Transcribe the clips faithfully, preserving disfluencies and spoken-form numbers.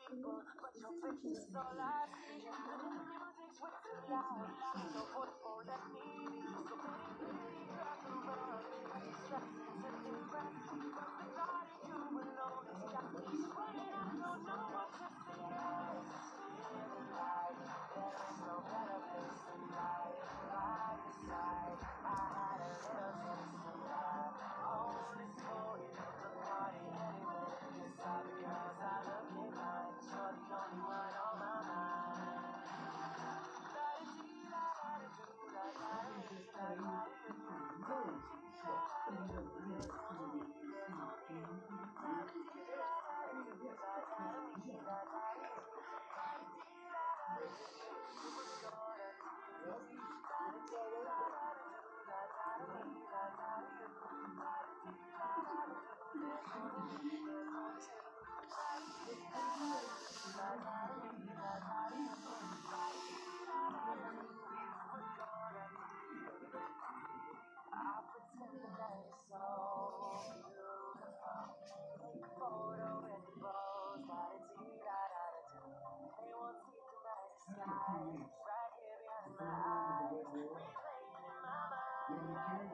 people, but your face is all I see. The music's way too loud, so forceful and needy. So pretty, pretty, drop the rug, distracting, sitting breath. But the body you belong has got me sweating. I don't know what to say. Feeling like there is no better place tonight. By your side, I had a little taste of love. Only for you, the party anyway. It's all because I look in mine. You're the only one on my mind. I pretend that it's so beautiful. Take a photo and it blows. Da-da-dee-da-da-da-do. They won't see the night sky. Right here behind my eyes. Replaying in my mind.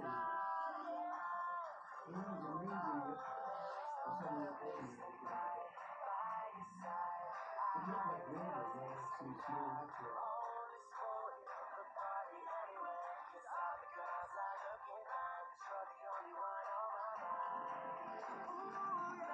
It was amazing. There is no better place than right by your side. I had a little taste of love. Only spoil the party anyway. It's all because I look in mine. You're the only one on my mind. Ooh,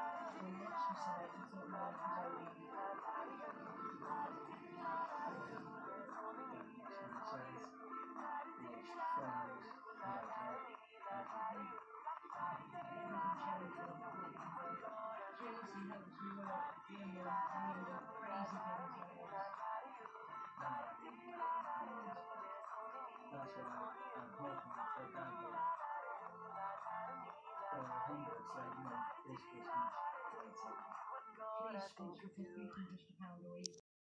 That's what I'm hoping for that day. For hundreds, like, you know, this Christmas. Please, thank you for three hundred pounds a week.